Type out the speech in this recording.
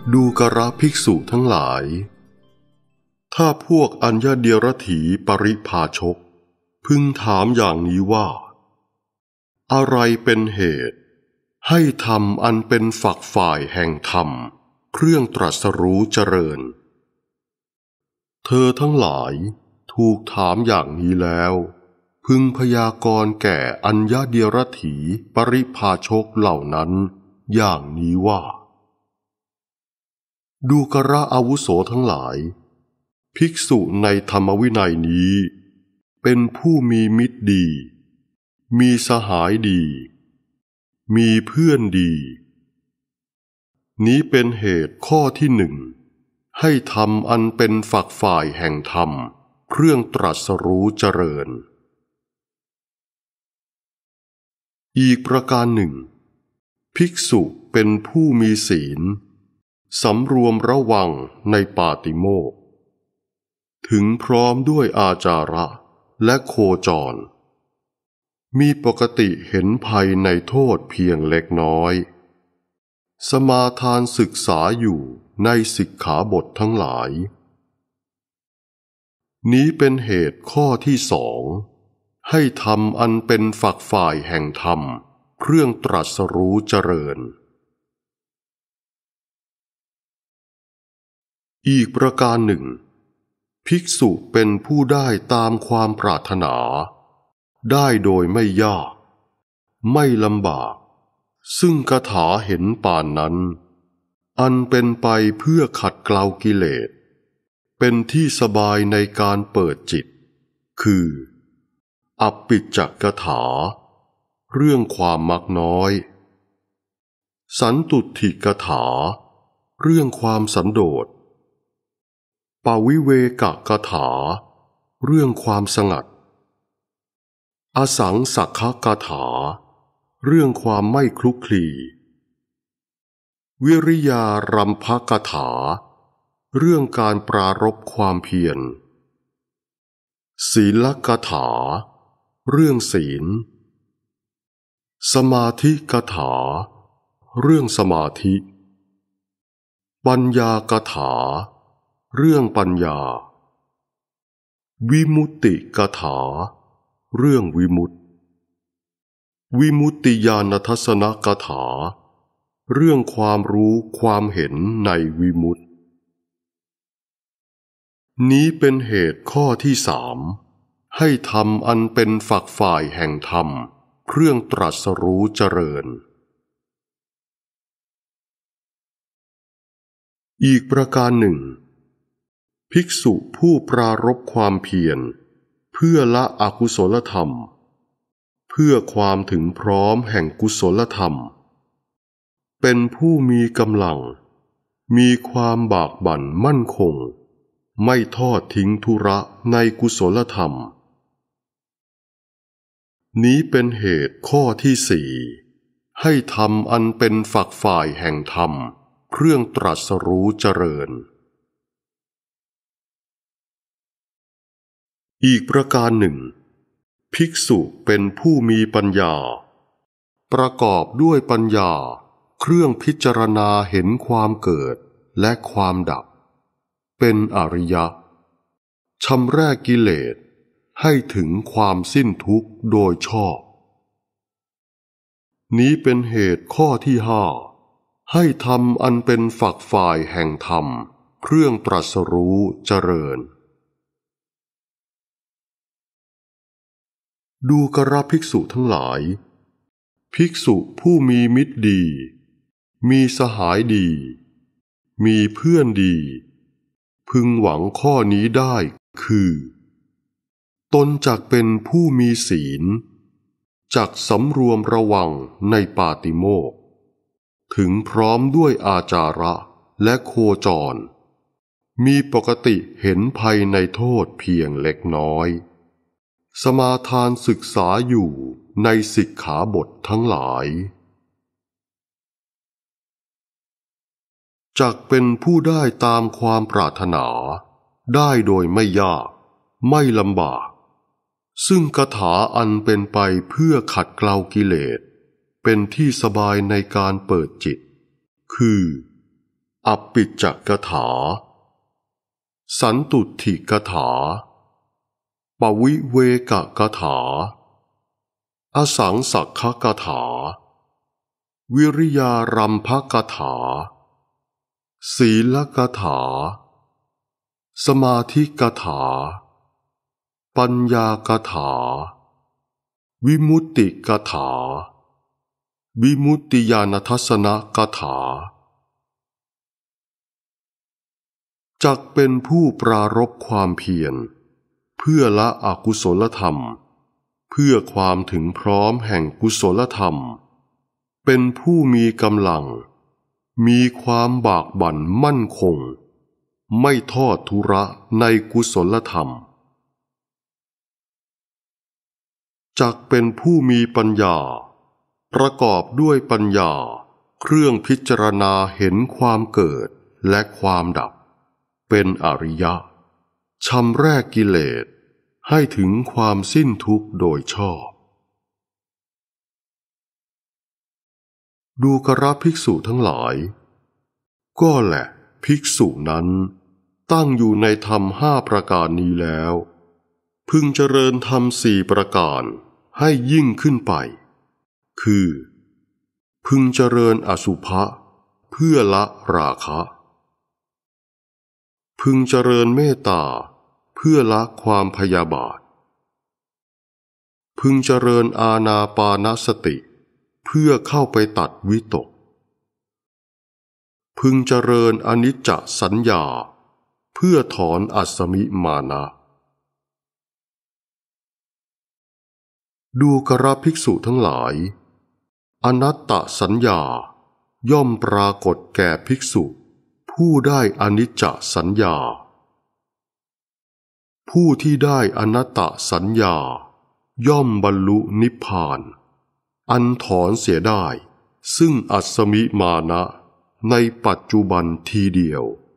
ดูกระภิกษุทั้งหลายถ้าพวกอัญญเดียรถีปริภาชกพึงถามอย่างนี้ว่าอะไรเป็นเหตุให้ธรรมอันเป็นฝักฝ่ายแห่งธรรมเครื่องตรัสรู้เจริญเธอทั้งหลายถูกถามอย่างนี้แล้วพึงพยากรณ์แก่อัญญเดียรถีปริภาชกเหล่านั้นอย่างนี้ว่าดูกระอาวุโสทั้งหลายภิกษุในธรรมวินัยนี้เป็นผู้มีมิตรดีมีสหายดีมีเพื่อนดีนี้เป็นเหตุข้อที่หนึ่งให้ธรรมอันเป็นฝักฝ่ายแห่งธรรมเครื่องตรัสรู้เจริญอีกประการหนึ่งภิกษุเป็นผู้มีศีลสำรวมระวังในปาติโมกข์ถึงพร้อมด้วยอาจาระและโคจรมีปกติเห็นภัยในโทษเพียงเล็กน้อยสมาทานศึกษาอยู่ในสิกขาบททั้งหลายนี้เป็นเหตุข้อที่สองให้ธรรมอันเป็นฝักฝ่ายแห่งธรรมเครื่องตรัสรู้เจริญอีกประการหนึ่งภิกษุเป็นผู้ได้ตามความปรารถนาได้โดยไม่ยากไม่ลำบากซึ่งคาถาเห็นป่านนั้นอันเป็นไปเพื่อขัดเกลากิเลสเป็นที่สบายในการเปิดจิตคืออปิจจกถาเรื่องความมักน้อยสันตุถิกถาเรื่องความสันโดษปวิเวกกถาเรื่องความสงัดอสังสักขกถาเรื่องความไม่คลุกคลีวิริยารัมภกถาเรื่องการปรารภความเพียรศีลกถาเรื่องศีลสมาธิกถาเรื่องสมาธิปัญญากถาเรื่องปัญญาวิมุตติกถาเรื่องวิมุตติวิมุตติญาณทัศนกถาเรื่องความรู้ความเห็นในวิมุตตินี้เป็นเหตุข้อที่สามให้ธรรมอันเป็นฝักฝ่ายแห่งธรรมเครื่องตรัสรู้เจริญอีกประการหนึ่งภิกษุผู้ปรารภความเพียรเพื่อละอกุศลธรรมเพื่อความถึงพร้อมแห่งกุศลธรรมเป็นผู้มีกำลังมีความบากบั่นมั่นคงไม่ทอดทิ้งธุระในกุศลธรรมนี้เป็นเหตุข้อที่สี่ให้ธรรมอันเป็นฝักฝ่ายแห่งธรรมเครื่องตรัสรู้เจริญอีกประการหนึ่งภิกษุเป็นผู้มีปัญญาประกอบด้วยปัญญาเครื่องพิจารณาเห็นความเกิดและความดับเป็นอริยะชำระกิเลสให้ถึงความสิ้นทุกข์โดยชอบนี้เป็นเหตุข้อที่ห้าให้ธรรมอันเป็นฝักฝ่ายแห่งธรรมเครื่องตรัสรู้เจริญดูกระภิกษุทั้งหลายภิกษุผู้มีมิตรดีมีสหายดีมีเพื่อนดีพึงหวังข้อนี้ได้คือตนจักเป็นผู้มีศีลจักสำรวมระวังในปาติโมกข์ถึงพร้อมด้วยอาจาระและโคจรมีปกติเห็นภัยในโทษเพียงเล็กน้อยสมาทานศึกษาอยู่ในสิกขาบททั้งหลายจักเป็นผู้ได้ตามความปรารถนาได้โดยไม่ยากไม่ลำบากซึ่งคาถาอันเป็นไปเพื่อขัดเกลากิเลสเป็นที่สบายในการเปิดจิตคืออปิจจกถาสันตุถิกถาปวิเวกกถาอสังสักขกถาวิริยารัมภกถาศีลกถาสมาธิกถาปัญญากถาวิมุตติกถาวิมุตติญาณทัสสนกถาจักเป็นผู้ปรารภความเพียรเพื่อละอกุศลธรรมเพื่อความถึงพร้อมแห่งกุศลธรรมเป็นผู้มีกำลังมีความบากบั่นมั่นคงไม่ทอดทุระในกุศลธรรมจักเป็นผู้มีปัญญาประกอบด้วยปัญญาเครื่องพิจารณาเห็นความเกิดและความดับเป็นอริยะชำแรกกิเลสให้ถึงความสิ้นทุกข์โดยชอบดูกระภิกษุทั้งหลายก็แหละภิกษุนั้นตั้งอยู่ในธรรม5ประการนี้แล้วพึงเจริญธรรม4ประการให้ยิ่งขึ้นไปคือพึงเจริญอสุภะเพื่อละราคะพึงเจริญเมตตาเพื่อละความพยาบาทพึงเจริญอานาปานสติเพื่อเข้าไปตัดวิตกพึงเจริญอนิจจสัญญาเพื่อถอนอัสสมิมานะดูกระภิกษุทั้งหลายอนัตตสัญญาย่อมปรากฏแก่ภิกษุผู้ได้อนิจจสัญญาผู้ที่ได้อนัตตสัญญาย่อมบรรลุนิพพานอันถอนเสียได้ซึ่งอัสสมิมานะในปัจจุบันทีเดียว